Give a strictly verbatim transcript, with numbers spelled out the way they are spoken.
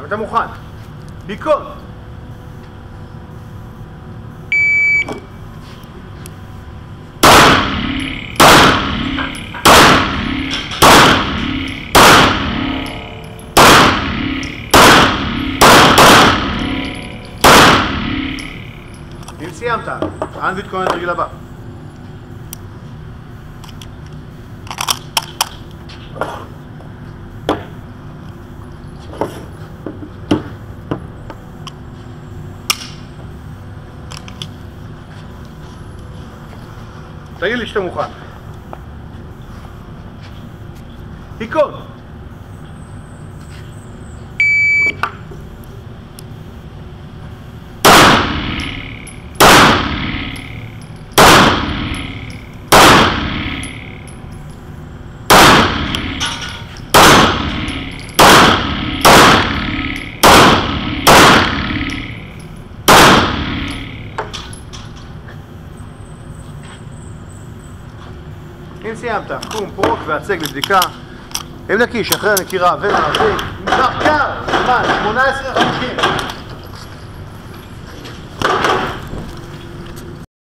אתה מוכן. ביקון. אם סיימת, אנ ותכונן לרגיל הבא. תגיד לי שאתה מוכן. היכון. אם סיימת, קום, פרוק והצג לבדיקה. אם נקיש אחרי הנקירה ומעביר, משך קר, זמן, שמונה עשרה חמישים.